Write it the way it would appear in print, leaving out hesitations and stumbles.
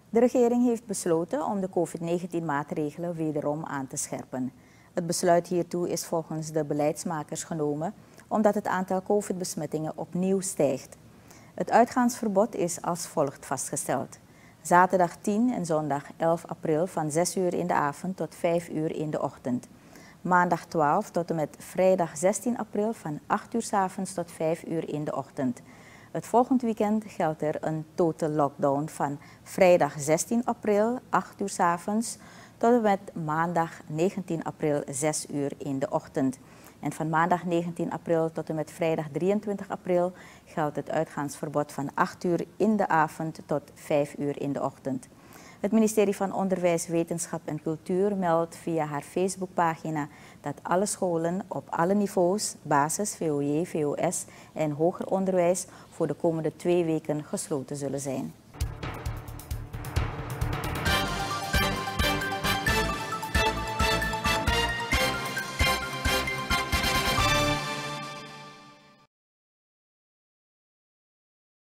De regering heeft besloten om de COVID-19-maatregelen wederom aan te scherpen. Het besluit hiertoe is volgens de beleidsmakers genomen omdat het aantal COVID-besmettingen opnieuw stijgt. Het uitgaansverbod is als volgt vastgesteld. Zaterdag 10 en zondag 11 april van 6 uur in de avond tot 5 uur in de ochtend. Maandag 12 tot en met vrijdag 16 april van 8 uur 's avonds tot 5 uur in de ochtend. Het volgend weekend geldt er een total lockdown van vrijdag 16 april 8 uur 's avonds tot en met maandag 19 april 6 uur in de ochtend. En van maandag 19 april tot en met vrijdag 23 april geldt het uitgaansverbod van 8 uur in de avond tot 5 uur in de ochtend. Het ministerie van Onderwijs, Wetenschap en Cultuur meldt via haar Facebookpagina dat alle scholen op alle niveaus, basis, VOJ, VOS en hoger onderwijs voor de komende 2 weken gesloten zullen zijn.